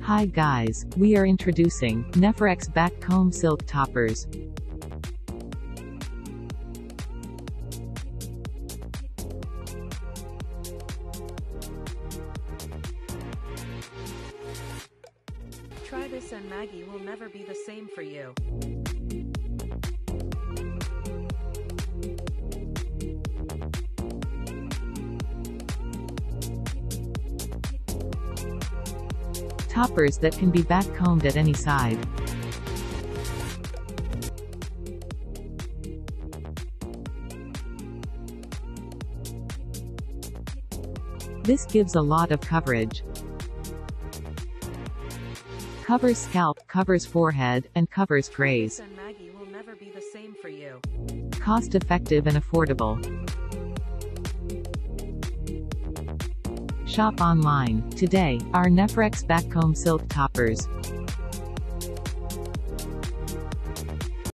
Hi guys, we are introducing Neferex BackComb Silk Toppers. Try this and Maggie will never be the same for you. Toppers that can be backcombed at any side. This gives a lot of coverage. Covers scalp, covers forehead, and covers grays. And Maggie will never be the same for you. Cost effective and affordable. Shop online today. Our Neferex BackComb Silk Toppers.